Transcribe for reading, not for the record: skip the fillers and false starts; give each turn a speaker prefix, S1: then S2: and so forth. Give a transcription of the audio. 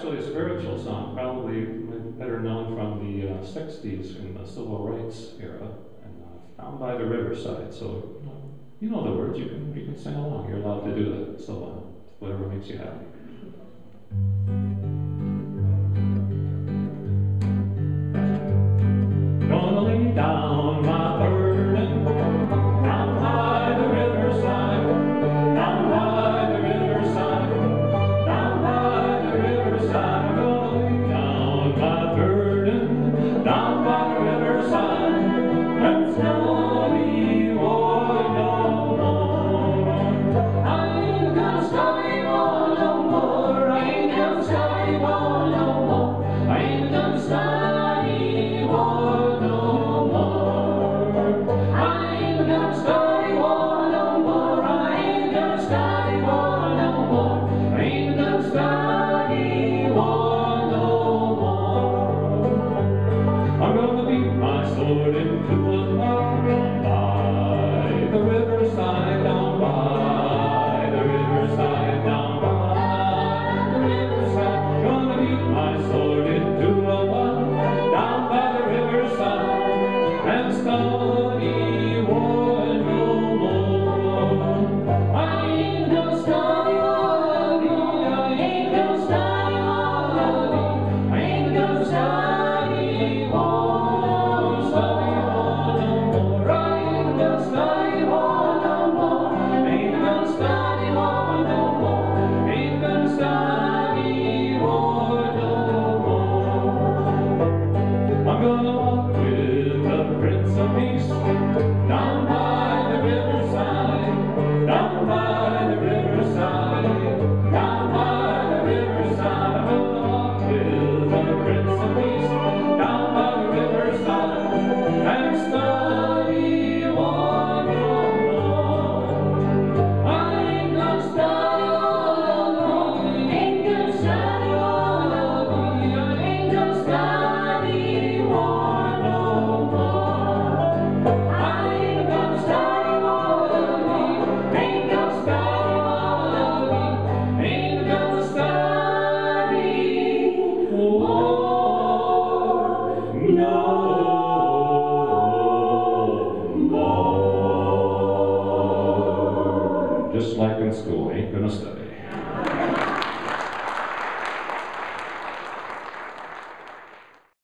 S1: actually a spiritual song, probably better known from the 60s in the civil rights era, and down by the Riverside. So you know the words, you can sing along. You're allowed to do that. So whatever makes you happy. Gonna lay down my burden down by the riverside, down by the riverside, down by the riverside. I'm gonna lay down my burden down by the riverside and study war no more. I ain't gonna study war no more. I ain't gonna study war no more. I ain't gonna study war no more. I ain't gonna study war no more. I ain't gonna study war no more. I ain't gonna study war no more. I'm gonna beat my sword into a knot by the riverside, down by the riverside, down by the riverside. Gonna beat my sword into a knot down by the riverside and study war no more. I ain't gonna study war, I ain't gonna study war, I ain't gonna study war, study war no more. I ain't gonna study war no more. Ain't gonna study war no more. Ain't gonna study war no more. I'm gonna walk with the Prince of Peace down by the riverside, down by the riverside, down by the riverside. I'm gonna walk with the Prince of Peace down by the riverside and study war no more. I ain't gonna study war no more. Ain't gonna study war no more. I ain't gonna study war no more. I ain't gonna study war no more. Ain't gonna study war no more. Ain't gonna study war no more. Just like in school, ain't gonna study.